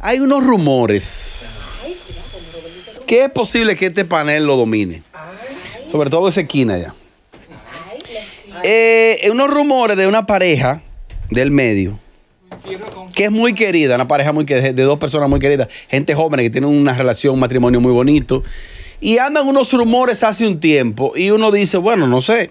Hay unos rumores que es posible que este panel lo domine. Sobre todo esa esquina allá. Unos rumores de una pareja del medio que es muy querida, una pareja muy querida, de dos personas muy queridas, gente joven que tienen una relación, un matrimonio muy bonito. Y andan unos rumores hace un tiempo y uno dice, bueno, no sé,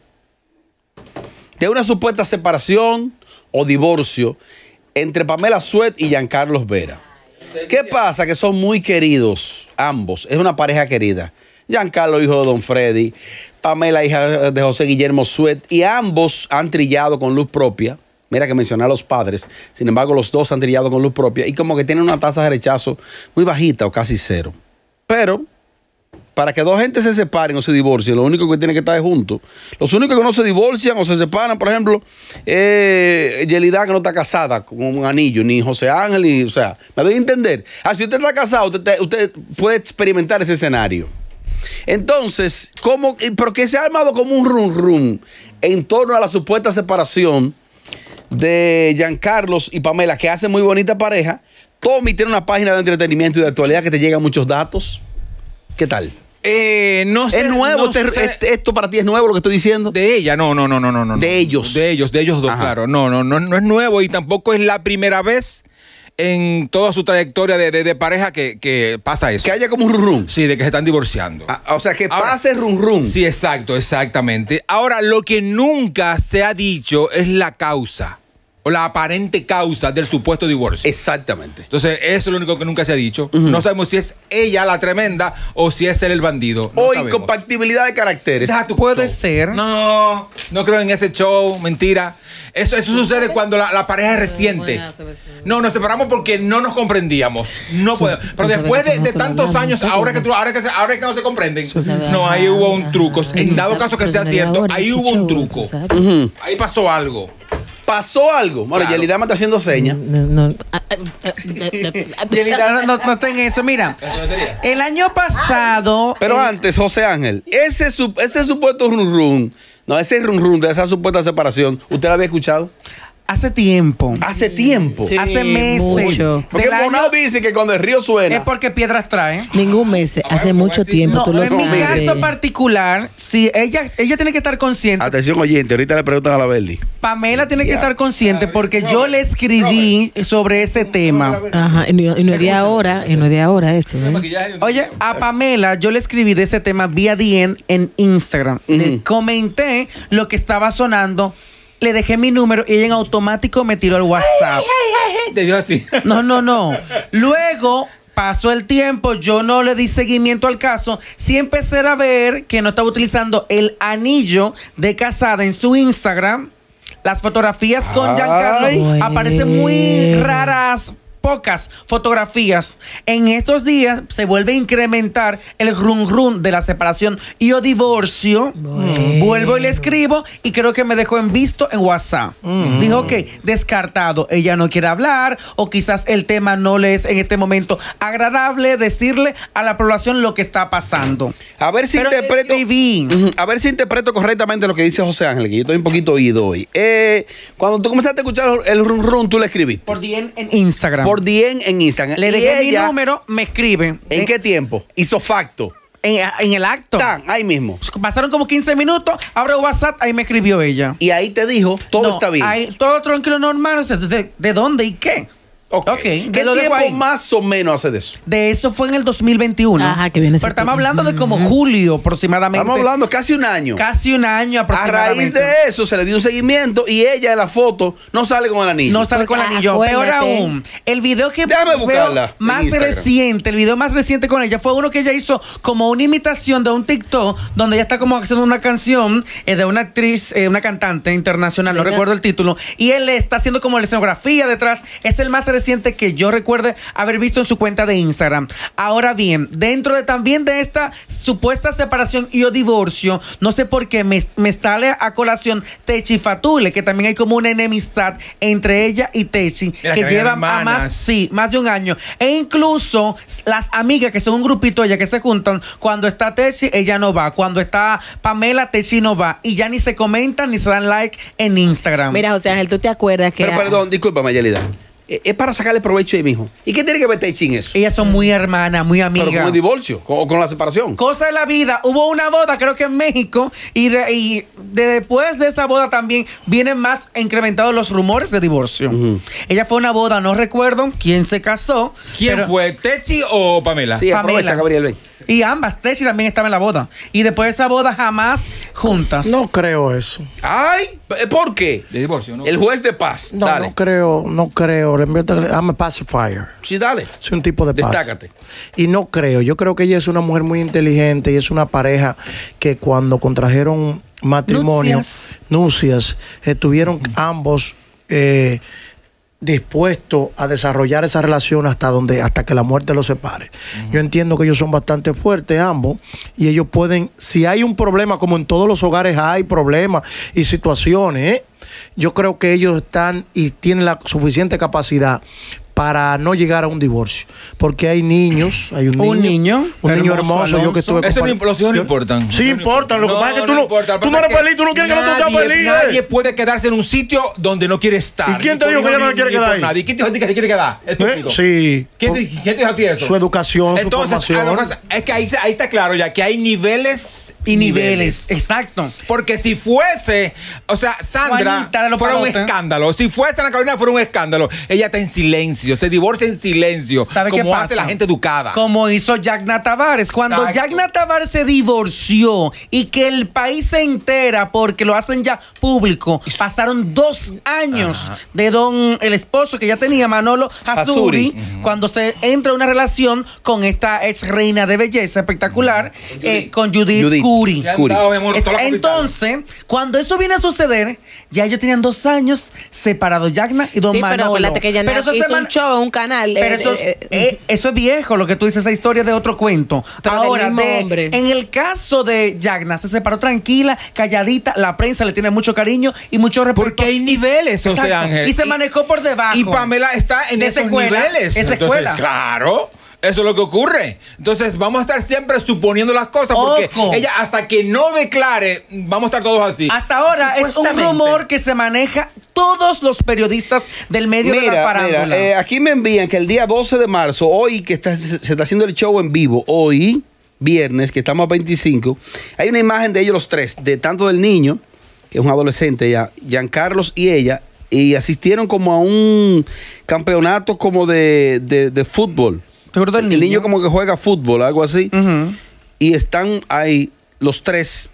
de una supuesta separación o divorcio entre Pamela Suet y Giancarlos Vera. ¿Qué pasa? Que son muy queridos ambos, es una pareja querida. Giancarlo, hijo de Don Freddy, Pamela, hija de José Guillermo Suet, y ambos han trillado con luz propia. Mira que mencioné a los padres, sin embargo los dos han trillado con luz propia y como que tienen una tasa de rechazo muy bajita o casi cero. Pero para que dos gentes se separen o se divorcien, lo único que tienen que estar es juntos. Los únicos que no se divorcian o se separan, por ejemplo, Yelida, que no está casada con un anillo, ni José Ángel, ni, o sea, me doy a entender. Si usted está casado, usted puede experimentar ese escenario. Entonces, ¿por qué se ha armado como un rum en torno a la supuesta separación de Giancarlos y Pamela, que hacen muy bonita pareja? Tommy tiene una página de entretenimiento y de actualidad que te llegan muchos datos. ¿Qué tal? No sé. ¿Es nuevo? No sé. ¿Esto para ti es nuevo lo que estoy diciendo? De ella, no. De ellos. De ellos dos, Ajá. claro. No es nuevo y tampoco es la primera vez en toda su trayectoria de pareja que pasa eso. Que haya como un rum. Sí, de que se están divorciando. O sea, que Ahora, pase rum. Sí, exactamente. Ahora, lo que nunca se ha dicho es la causa o la aparente causa del supuesto divorcio. Exactamente. Entonces, eso es lo único que nunca se ha dicho. No sabemos si es ella la tremenda o si es él el bandido. No O sabemos. incompatibilidad de caracteres. Puede ser. No creo en ese show, mentira. Eso sucede cuando la pareja es reciente. No, nos separamos porque no nos comprendíamos. No podemos. Pero después de tantos años, ahora que no se comprenden, no, ahí hubo un truco. En dado caso que sea cierto, ahí hubo un truco. Ahí pasó algo. ¿Pasó algo? Bueno, Claro. Yelida me está haciendo señas. Yelida, no está en eso. Mira, el año pasado. Pero antes, José Ángel, ese supuesto rum de esa supuesta separación, ¿usted lo había escuchado? Hace tiempo. Hace tiempo. Sí, hace meses. mucho. Porque Del año- Bonao dice que cuando el río suena. Es porque piedras trae. Ningún mes, hace mucho tiempo, No, tú lo en mi sabes. caso particular, si ella tiene que estar consciente. Atención, oyente, ahorita le preguntan a la Berli. Pamela tiene que estar consciente porque yo le escribí sobre ese tema. Ajá, y no es de ahora, eso. Oye, a Pamela yo le escribí de ese tema vía DM en Instagram. Le comenté lo que estaba sonando, le dejé mi número y ella en automático me tiró al WhatsApp. Te dio así. No. Luego pasó el tiempo, yo no le di seguimiento al caso. Sí empecé a ver que no estaba utilizando el anillo de casada en su Instagram. Las fotografías con Giancarlo Ay. aparecen muy raras. Pocas fotografías. En estos días se vuelve a incrementar el rum de la separación y o divorcio. Vuelvo y le escribo y creo que me dejó en visto en WhatsApp. Dijo que descartado, ella no quiere hablar o quizás el tema no le es en este momento agradable decirle a la población lo que está pasando. A ver si Pero le interpreto. escribí. A ver si interpreto correctamente lo que dice José Ángel, que yo estoy un poquito oído hoy. Cuando tú comenzaste a escuchar el rum, tú le escribiste. Por DM en Instagram. Por DM en Instagram. Le Y dejé mi ella, número, me escribe. ¿En qué tiempo? Hizo facto. En el acto. Ahí mismo. Pasaron como 15 minutos, abro WhatsApp, ahí me escribió ella. Y ahí te dijo, todo No, está bien. ahí, todo tranquilo, normal. O sea, ¿de dónde y qué? Ok. ¿Qué ¿Qué lo dejo tiempo ahí? más o menos hace de eso? De eso fue en el 2021. Ajá, que viene Pero ese- estamos hablando de como julio aproximadamente. Estamos hablando casi un año. Casi un año A aproximadamente. raíz de eso se le dio un seguimiento y ella en la foto no sale con el anillo. No sale con el Porque anillo. Peor acuérdate. aún, el video que Déjame veo buscarla en más Instagram. reciente, el video más reciente con ella fue uno que ella hizo como una imitación de un TikTok donde ella está como haciendo una canción de una actriz, una cantante internacional, no Venga. recuerdo el título, y él le está haciendo como la escenografía detrás. Es el más reciente que yo recuerde haber visto en su cuenta de Instagram. Ahora bien, dentro de también de esta supuesta separación y o divorcio, no sé por qué me sale a colación Techi Fatule, que también hay como una enemistad entre ella y Techi, Mira, que que lleva eran a hermanas. más de un año. E incluso las amigas, que son un grupito ella que se juntan, cuando está Techi, ella no va. Cuando está Pamela, Techi no va. Y ya ni se comentan ni se dan like en Instagram. Mira, José Ángel, ¿tú te acuerdas que... Pero perdón, discúlpame, Yelida. Es para sacarle provecho ahí mismo. ¿Y qué tiene que ver Techi en eso? Ellas son muy hermanas, muy amigas. Pero con el divorcio o con la separación. Cosa de la vida. Hubo una boda, creo que en México, y después de esa boda también vienen más incrementados los rumores de divorcio. Ella fue a una boda, no recuerdo quién se casó. ¿Quién fue? ¿Techi o Pamela? Sí, aprovecha, Pamela. Gabriel, ven. Y ambas, Techi también estaba en la boda. Y después de esa boda jamás juntas. No creo eso. Ay, ¿por qué? De divorcio, ¿no? El juez de paz. No, Dale. no creo. I'm a pacifier. Sí, dale. Soy un tipo de paz. Destácate. Y no creo. Yo creo que ella es una mujer muy inteligente y es una pareja que cuando contrajeron matrimonio, nupcias, estuvieron ambos dispuestos a desarrollar esa relación hasta que la muerte los separe. Yo entiendo que ellos son bastante fuertes ambos y ellos pueden, si hay un problema, como en todos los hogares hay problemas y situaciones, yo creo que ellos están y tienen la suficiente capacidad para no llegar a un divorcio, porque hay niños, hay un niño hermoso, yo que estuve eso los hijos no importan. Sí importan, lo que pasa es que tú no eres feliz, tú no quieres que no tú seas feliz. Nadie puede quedarse en un sitio donde no quiere estar. ¿Y quién te dijo que ella no quiere quedar ahí? ¿Y quién te dijo que se quiere quedar? Estúpido. Sí. ¿Quién te dijo a ti eso? Su educación, entonces, su formación. Es que ahí está claro ya que hay niveles y niveles. Exacto. Porque si fuese, o sea, Sandra fuera un escándalo. Si fuese Ana Carolina fuera un escándalo. Ella está en silencio, se divorcia en silencio. ¿Sabe como qué pasa? hace la gente educada. Como hizo Yagna Tavares. Cuando Yagna Tavares se divorció y que el país se entera porque lo hacen ya público, pasaron 2 años de el esposo que ya tenía, Manolo Azuri, cuando se entra en una relación con esta ex reina de belleza espectacular, con Judith Curry. Entonces, cuando esto viene a suceder, ya ellos tenían 2 años separados, Yagna y don Manolo. Pero acuérdate que Yagna hizo un show, un canal. Pero eso es viejo, lo que tú dices, esa historia de otro cuento. Pero ahora, hombre. en el caso de Yagna, se separó tranquila, calladita, la prensa le tiene mucho cariño y mucho respeto. Porque hay niveles, José Ángel. Y se manejó por debajo. Y Pamela está en esos niveles. Esa escuela. Claro. Eso es lo que ocurre. Entonces, vamos a estar siempre suponiendo las cosas porque ella, hasta que no declare, vamos a estar todos así. Hasta ahora es un rumor que se maneja todos los periodistas del medio de la farándula. Mira, aquí me envían que el día 12 de marzo, hoy que se está haciendo el show en vivo, hoy, viernes, que estamos a 25, hay una imagen de ellos los tres, de tanto del niño, que es un adolescente ya, Giancarlos y ella, y asistieron como a un campeonato como de fútbol. El niño como que juega fútbol, algo así. Y están ahí los tres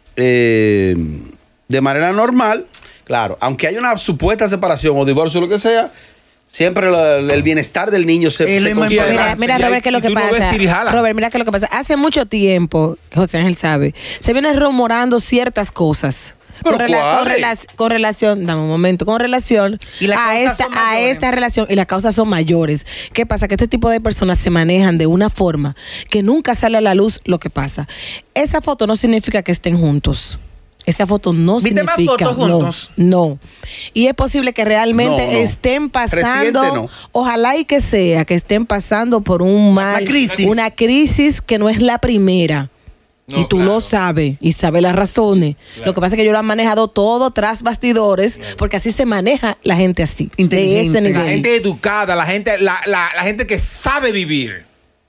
de manera normal. Claro, aunque hay una supuesta separación o divorcio o lo que sea, siempre el bienestar del niño se considera. Mira, Robert, ¿qué es lo que pasa? Robert, mira qué es lo que pasa. Hace mucho tiempo, José Ángel sabe, se vienen rumorando ciertas cosas. Con relación, dame un momento, con relación a esta relación, y las causas son mayores. ¿Qué pasa? Que este tipo de personas se manejan de una forma que nunca sale a la luz lo que pasa. Esa foto no significa que estén juntos. Esa foto no significa. ¿Viste más fotos juntos? No. Y es posible que realmente estén pasando, ojalá y que sea, que estén pasando por una crisis que no es la primera. No, y tú lo sabes y sabes las razones. Lo que pasa es que yo lo han manejado todo tras bastidores, porque así se maneja la gente así, de ese nivel. La gente educada, la gente que sabe vivir.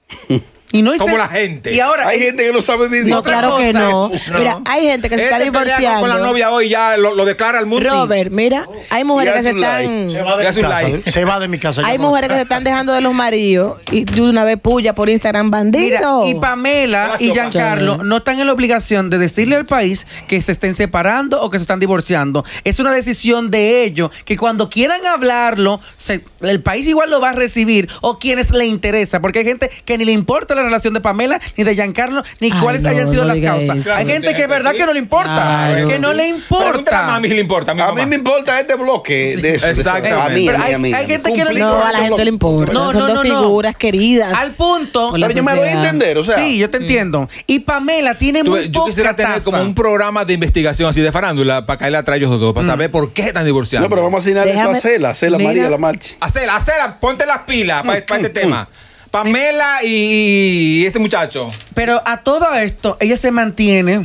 Y no como la gente. Y ahora hay gente que no sabe vivir. No, claro que no. Mira, hay gente que se está divorciando. Con la novia hoy ya lo declara al mundo. Robert, mira, hay mujeres que se están. Se va de mi casa. Hay mujeres que se están dejando de los maridos y de una vez puya por Instagram bandido. Mira, y Pamela y Giancarlo no están en la obligación de decirle al país que se estén separando o que se están divorciando. Es una decisión de ellos que cuando quieran hablarlo, el país igual lo va a recibir o quienes le interesa, porque hay gente que ni le importa la relación de Pamela ni de Giancarlo ni cuáles hayan sido las causas. Claro, hay gente que es verdad que no le importa, que no le importa. A mí le importa. A mí me importa este bloque de eso. Exacto. A mí. Hay gente que no le importa. No, a la gente le importa. Son dos figuras queridas. Al punto. Pero yo me voy a entender, o sea. Sí, yo te entiendo. Y Pamela tiene muy yo quisiera tener como un programa de investigación así de farándula para caerle atrás ellos dos, para saber por qué se están divorciando. No, pero vamos a asignarle eso a Cela María la marcha. Cela, ponte las pilas para este tema. Pamela y ese muchacho. Pero a todo esto, ella se mantiene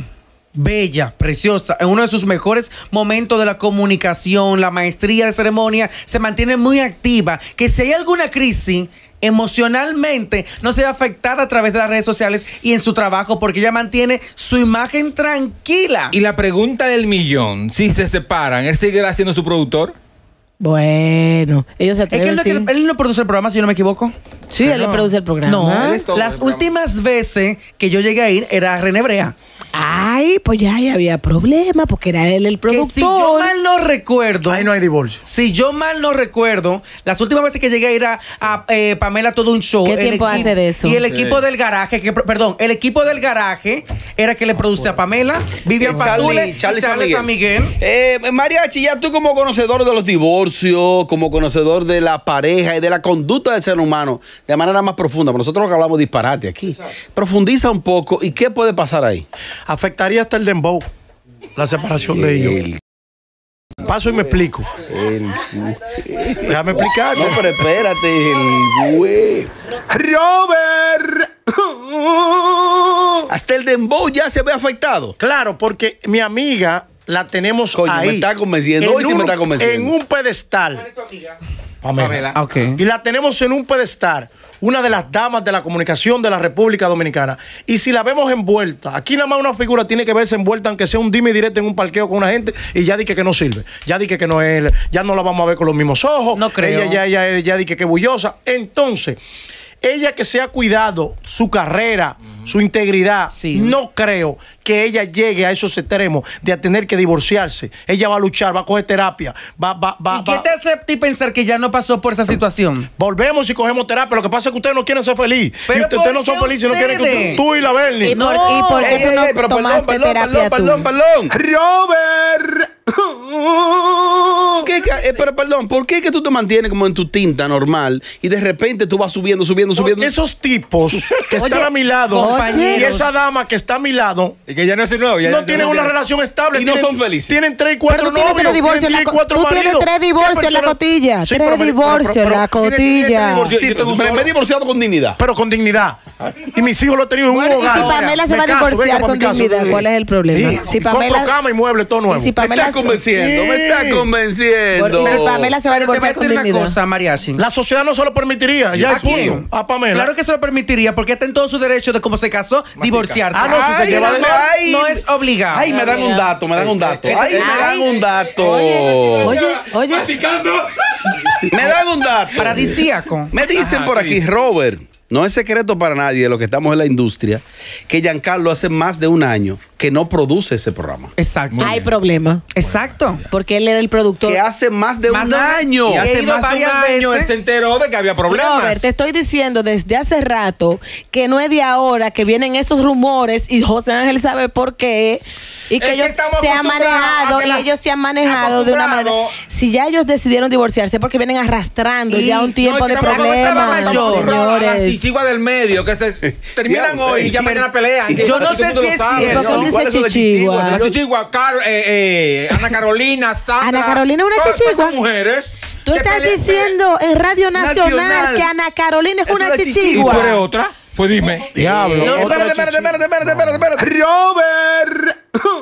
bella, preciosa, en uno de sus mejores momentos de la comunicación, la maestría de ceremonia, se mantiene muy activa, que si hay alguna crisis emocionalmente no se ve afectada a través de las redes sociales y en su trabajo, porque ella mantiene su imagen tranquila. Y la pregunta del millón, si se separan, ¿él seguirá siendo su productor? Bueno, ellos se atreven. Es que él no produce el programa, si yo no me equivoco. Sí, él no produce el programa. No, Él es todo las el programa. últimas veces que yo llegué a ir era René Brea. Ay, pues ya ahí había problema porque era él el productor. Que si yo mal no recuerdo, Ahí no hay divorcio. si yo mal no recuerdo, las últimas veces que llegué a ir a Pamela todo un show. ¿Qué tiempo hace de eso? Y el equipo del garaje, el equipo del garaje era que le produce a Pamela, Vivian Patule y Charles San Miguel. Mariachi, ya tú como conocedor de los divorcios, como conocedor de la pareja y de la conducta del ser humano, de manera más profunda, porque nosotros lo que hablamos disparate aquí. Profundiza un poco y qué puede pasar ahí. Afectaría hasta el dembow, la separación de ellos. Paso y me explico. Déjame explicar. No, pero espérate, el güey. Robert. Hasta el dembow ya se ve afectado. Claro, porque mi amiga la tenemos Coño, ahí. me está convenciendo. Hoy sí me está convenciendo. En un pedestal. Pamela. Ok. Y la tenemos en un pedestal, una de las damas de la comunicación de la República Dominicana. Y si la vemos envuelta, aquí nada más una figura tiene que verse envuelta, aunque sea un dime directo en un parqueo con una gente, y ya dije que no sirve. Ya dije que no es, ya no la vamos a ver con los mismos ojos. No creo. Ella ya dije que es bullosa. Entonces, ella que se ha cuidado su carrera, su integridad, Sí. no creo que ella llegue a esos extremos de a tener que divorciarse. Ella va a luchar, va a coger terapia, ¿Y qué te hace a ti pensar que ya no pasó por esa situación? Volvemos y cogemos terapia. Lo que pasa es que ustedes no quieren ser feliz. Pero Y ustedes no ¿por son qué felices, no quieren que ustedes? tú y la Bernie. ¿Y por qué tú no pero tomaste terapia tú? perdón. Robert. Pero perdón, ¿por qué que tú te mantienes como en tu tinta normal y de repente tú vas subiendo? Porque esos tipos que están a mi lado compañeros. y esa dama que está a mi lado Y que ya no es su novia. no tienen una relación estable. Y no tienen- son felices. Tienen 3 y Pero 4 tú tienes novios. 3 divorcios en la tienen 3 y 4 tú tienes maridos. 3 divorcios en la ¿Qué persona? cotilla. Sí, 3 pero- divorcios en la tiene cotilla. divorcios. Sí, Yo tengo un pero me solo. he divorciado con dignidad. Pero con dignidad. Y mis hijos lo he tenido en Bueno, un y hogar. si Pamela se Me va a caso, divorciar venga para con mi casa. dignidad, ¿cuál es el problema? Sí. Si Pamela- Compro cama y mueble, todo nuevo. Y si Me Pamela estás convenciendo, me estás convenciendo. Pero Pamela se va a Pero te voy a divorciar con decir una dignidad. cosa, Mariachi. La sociedad no se lo permitiría. Ya ¿A es punto. quién? A Pamela. Claro que se lo permitiría, porque está en todo su derecho de cómo se casó, divorciarse. Ah, no, si se Ay, lleva el de- amor Ay. no es obligado. Ay, me dan un dato, me dan un dato. Ay, me dan un dato. Oye, Me dan un dato. Paradisíaco. Me dicen Ajá, por ¿qué aquí, dice? Robert, no es secreto para nadie de los que estamos en la industria, que Giancarlo hace más de un año que no produce ese programa. Exacto. hay problema. Exacto. Porque él era el productor. Que hace más de Más un de un- año. Y He hace ido más de un varias año veces. él se enteró de que había problemas. Robert, te estoy diciendo desde hace rato que no es de ahora que vienen esos rumores y José Ángel sabe por qué. Y que Es que ellos estamos se han acostumbrados manejado a que y la- ellos se han manejado de una manera. acostumbrados. Si ya ellos decidieron divorciarse porque vienen arrastrando Y- ya un tiempo de problemas, Las señores. chichiguas del medio que se terminan Ya hoy sé. y ya mañana pelean. Yo no sé si es cierto. ¿Por qué él dice chichigua? La chichigua, Ana Carolina, Sandra. Ana Carolina es una todas chichigua. esas mujeres. Tú que estás pelean- diciendo en Radio Nacional, Nacional. que Ana Carolina es Es una una ¿Y chichigua. tú eres otra? Pues dime. Diablo. No, otra espérate. Robert.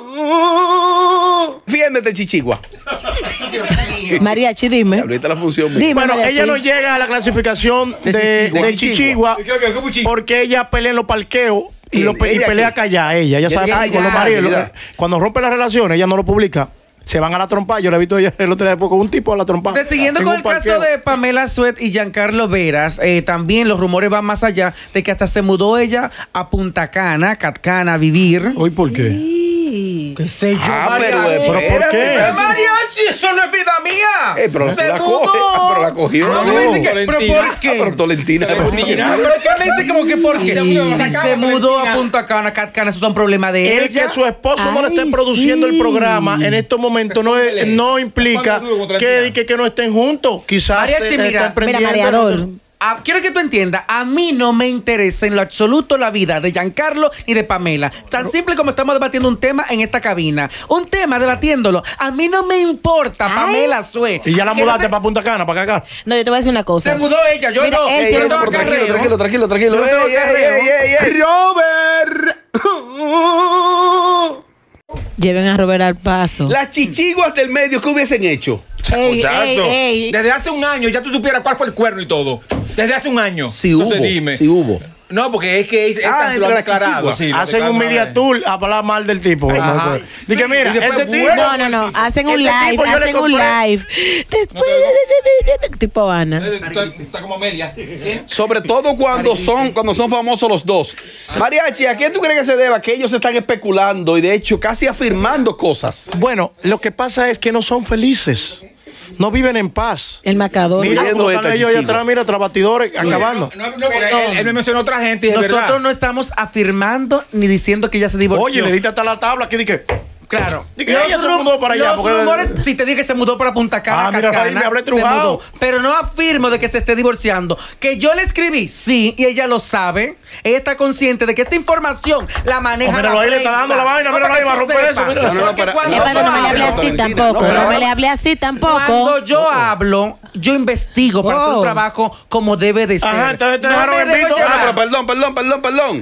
Fiéndete, chichigua. Mariachi, dime. Ahorita la función. Dime, Bueno, Mariachi. ella no llega a la clasificación de Chichigua porque ella pelea en los parqueos y, ¿Quién? y ¿Ella pelea quién? callada. Ella sabe Ella, con los ya, maridos. ya. Cuando rompe las relaciones, ella no lo publica. Se van a la trompa. Yo la he visto ella el otro día con un tipo a la trompa. Siguiendo en con un el caso parqueo. de Pamela Suet y Giancarlo Veras, también los rumores van más allá de que hasta se mudó ella a Punta Cana, Catcana, a vivir. ¿Hoy por qué? ¿Qué sé yo, pero Mariachi? ¿Pero por espérate, qué? pero eso- Mariachi, eso no es vida mía. Pero tú Se la mudó. coges. Pero la cogió. No, me dice que, ¿pero por qué? Pero Tolentina. Tolentina. ¿Pero qué me dice como que por qué? Sí. Si se mudó a Punta Cana, Catcana, eso es un problema de El ella. que su esposo no le esté Ay, produciendo sí. el programa en estos momentos no implica que no estén juntos. Quizás Mariachi, está mira, emprendiendo. mareador. Quiero que tú entiendas, a mí no me interesa en lo absoluto la vida de Giancarlo ni de Pamela. Tan simple como estamos debatiendo un tema en esta cabina. Un tema debatiéndolo. A mí no me importa, Ay. Pamela Sue. Y ya la Que no mudaste te- para Punta Cana, para acá. No, yo te voy a decir una cosa. Se mudó ella, yo Mira, no. él Yo tiene- no tengo acarreo. Tranquilo. Yo no tengo acarreo. Ey. Robert. Lleven a Robert al paso. Las chichiguas del medio, ¿qué hubiesen hecho? Desde hace un año ya tú supieras cuál fue el cuerno y todo. Desde hace un año. Sí hubo. No, porque es que lo han declarado. Sí, hacen un media tour a hablar mal del tipo. Dije, mira, ese tipo. No. Hacen un live. Después, tipo Ana. Está como Amelia. Sobre todo cuando son famosos los dos. Mariachi, ¿a qué tú crees que se deba? Que ellos están especulando y de hecho casi afirmando cosas. Bueno, lo que pasa es que no son felices. No viven en paz. El macador. Mira cómo están ellos allá atrás, mira, tras batidores, acabando. No, porque él me mencionó a otra gente y es Nosotros verdad. no estamos afirmando ni diciendo que ya se divorció. Oye, le diste hasta la tabla aquí, dije. Claro. Y que ella se mudó para allá. Los rumores, si te dije que se mudó para Punta Cana, mira, Cacana, ahí me hablé se trujado. mudó. Pero no afirmo de que se esté divorciando. Que yo le escribí, sí, y ella lo sabe. Ella está consciente de que esta información la maneja. Míralo ahí, le está dando la vaina, míralo ahí, va a romper eso. Mira. No, Pero no me le hablé así tampoco. No me le hablé así tampoco. Cuando yo hablo, yo investigo para hacer un trabajo como debe de ser. Ajá, entonces te No dejaron me en dejo visto. llevar. Perdón.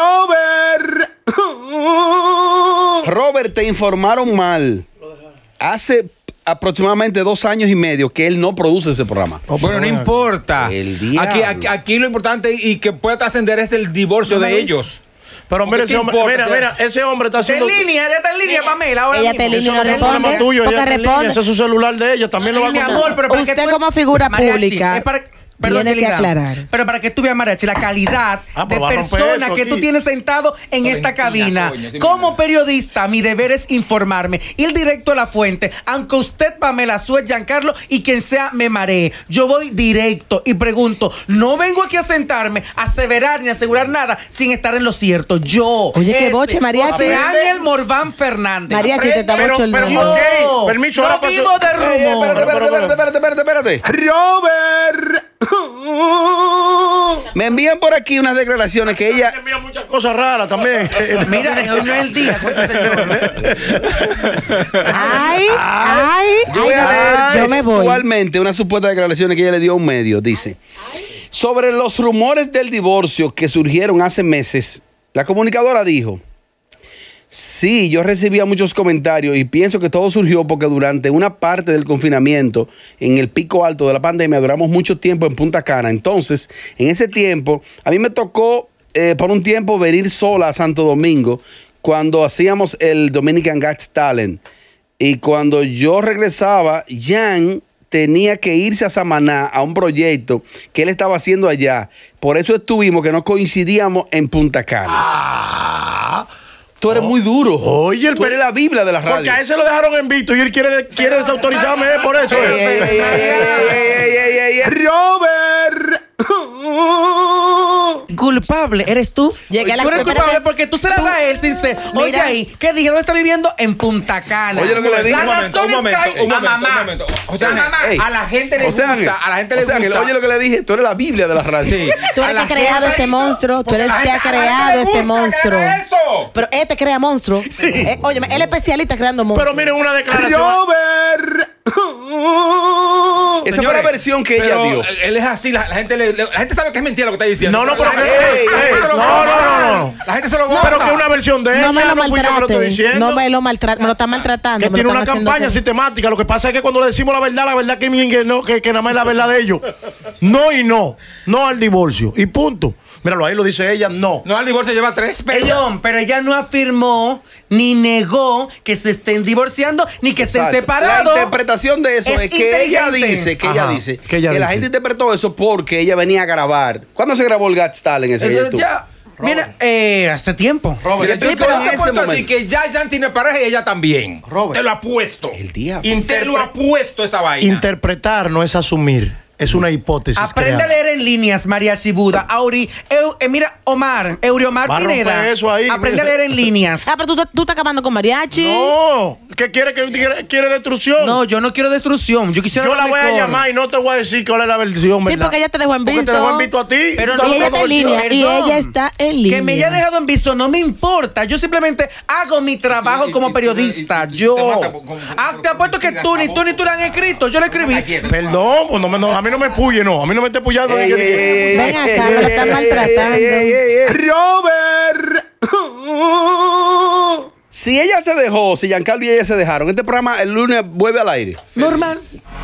Robert. Robert, te informaron mal. Hace aproximadamente 2 años y medio que él no produce ese programa. Bueno, no importa. El diablo. Aquí lo importante y que pueda trascender es el divorcio de ellos. Pero mira ¿Qué ese hombre, importa? mira, ese hombre está haciendo. Ya está en línea, Pamela. Ahora Ella mismo. está en línea, no Eso no es problema responde. tuyo, Porque ella está en línea, responde. ese es su celular de ella, también lo va a Mi contar. amor, pero para Usted que tú- como figura Mariachi, pública es para- tiene que Yelida, aclarar. Pero para que tú veas, Mariachi, la calidad Ah, de pues va a romper persona esto que tú aquí. tienes sentado en No, esta mentira, cabina. coño, sí, Como mira. periodista, mi deber es informarme, ir directo a la fuente, aunque usted, Pamela Suet, Giancarlo y quien sea me maree. Yo voy directo y pregunto, no vengo aquí a sentarme, a aseverar ni a asegurar nada sin estar en lo cierto. Yo. Oye, qué boche, Mariachi. José Ángel Morván Fernández. Mariachi, te está mucho el pero, dedo. ok, permiso, no ahora pasó. vivo de rumor. Espérate. Robert. Me envían por aquí unas declaraciones que ella. Mira muchas cosas raras también. Mira, hoy no es el día con ese señor. Ay, Yo voy a leer yo me voy. textualmente unas supuestas declaraciones que ella le dio a un medio. Dice: sobre los rumores del divorcio que surgieron hace meses, la comunicadora dijo: sí, yo recibía muchos comentarios y pienso que todo surgió porque durante una parte del confinamiento, en el pico alto de la pandemia, duramos mucho tiempo en Punta Cana. Entonces, en ese tiempo, a mí me tocó por un tiempo venir sola a Santo Domingo cuando hacíamos el Dominican Got Talent. Y cuando yo regresaba, Jan tenía que irse a Samaná a un proyecto que él estaba haciendo allá. Por eso estuvimos, que no coincidíamos en Punta Cana. Tú eres muy duro. Oye, tú eres la Biblia de la radio. Porque a ese lo dejaron en visto y él quiere desautorizarme, por eso. Robert. Culpable eres tú. Llegué a la Tú eres espérate. culpable porque tú se la das a él sin ser. Oye, Mira. ahí, ¿qué dije? ¿Dónde está viviendo? En Punta Cana. Oye, lo que le dije. La razón es que hay- a mamá. José A Ángel, mamá. Ey, a la gente le José gusta. Ángel, A la gente le José Ángel, gusta. oye lo que le dije, tú eres la Biblia de la radio. Sí. Tú A eres la que has creado gente- ese monstruo. Tú eres Porque que a has la gente creado le ese gusta monstruo. que haga eso. Pero este crea monstruo. Óyeme, él es especialista creando monstruos. Pero miren una declaración. Robert. Esa fue la versión que ella pero dio. Él es así, la gente sabe que es mentira lo que está diciendo. No, pero la gente- ey, la gente ey, se lo no, goza. no. La gente se lo No, goza. pero que es una versión de No ella, me lo fui yo que lo estoy maltrate. diciendo. No me lo maltrate. Me lo está maltratando. Que me lo tiene están una haciendo campaña que- sistemática. Lo que pasa es que cuando le decimos la verdad que nada más es la verdad de ellos. No y no. No al divorcio. Y punto. Míralo, ahí lo dice ella, no. No, al divorcio lleva 3. Perdón, pero ella no afirmó ni negó que se estén divorciando ni que estén Exacto. separados. La interpretación de eso es que ella dice, que la dice. gente interpretó eso porque ella venía a grabar. ¿Cuándo se grabó el Got Talent en ese YouTube? Ya, mira, hace tiempo. Robert, Sí, explícalo pero en te ese apuesto a ti momento. que ya Jan tiene pareja y ella también. Robert. Te lo apuesto. El diablo. Te lo apuesto esa vaina. Interpretar no es asumir. Es una hipótesis. Aprende a creada. leer en líneas, María Chibuda. mira, Euriomar Va a romper Pineda. eso ahí, Aprende a mira. leer en líneas. Ah, pero tú estás acabando con mariachi. No. ¿Qué quiere? ¿Quiere destrucción? No, yo no quiero destrucción. Yo quisiera. Yo la lo voy a mejor. llamar y no te voy a decir cuál es la versión, Sí, ¿verdad? porque ella te dejó en Porque visto. te dejó en visto a ti. Pero Tú no, Y ella está en línea. Y perdón. ella está en línea. Que me haya dejado en visto no me importa. Yo simplemente hago mi trabajo como periodista. Yo. Te apuesto que tú ni la han escrito. Yo lo escribí. Perdón, pues a mí no me puye, no. A mí no me esté puyando. Ven acá, me lo están maltratando. Robert. Si ella se dejó, si Giancarlo y ella se dejaron, este programa el lunes vuelve al aire. Normal.